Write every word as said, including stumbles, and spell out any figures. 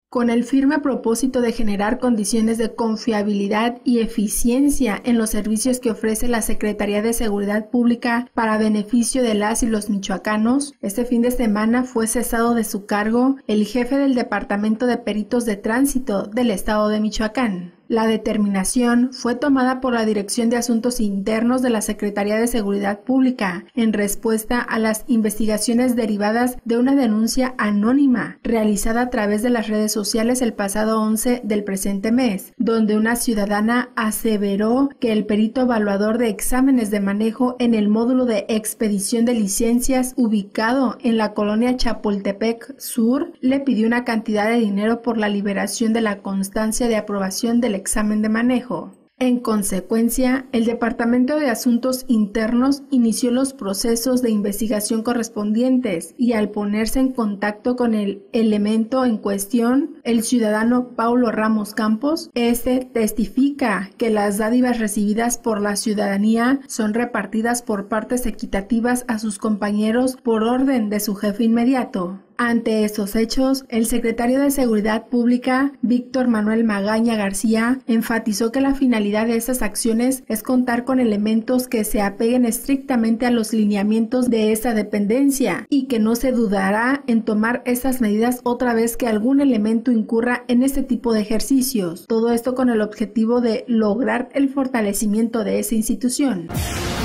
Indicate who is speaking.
Speaker 1: Con el firme propósito de generar condiciones de confiabilidad y eficiencia en los servicios que ofrece la Secretaría de Seguridad Pública para beneficio de las y los michoacanos, este fin de semana fue cesado de su cargo el jefe del Departamento de Peritos de Tránsito del Estado de Michoacán. La determinación fue tomada por la Dirección de Asuntos Internos de la Secretaría de Seguridad Pública en respuesta a las investigaciones derivadas de una denuncia anónima realizada a través de las redes sociales el pasado once del presente mes, donde una ciudadana aseveró que el perito evaluador de exámenes de manejo en el módulo de expedición de licencias ubicado en la colonia Chapultepec Sur le pidió una cantidad de dinero por la liberación de la constancia de aprobación del examen de manejo. En consecuencia, el Departamento de Asuntos Internos inició los procesos de investigación correspondientes y al ponerse en contacto con el elemento en cuestión, el ciudadano Paulo Ramos Campos, este testifica que las dádivas recibidas por la ciudadanía son repartidas por partes equitativas a sus compañeros por orden de su jefe inmediato. Ante estos hechos, el secretario de Seguridad Pública, Víctor Manuel Magaña García, enfatizó que la finalidad de estas acciones es contar con elementos que se apeguen estrictamente a los lineamientos de esta dependencia y que no se dudará en tomar estas medidas otra vez que algún elemento incurra en este tipo de ejercicios. Todo esto con el objetivo de lograr el fortalecimiento de esa institución.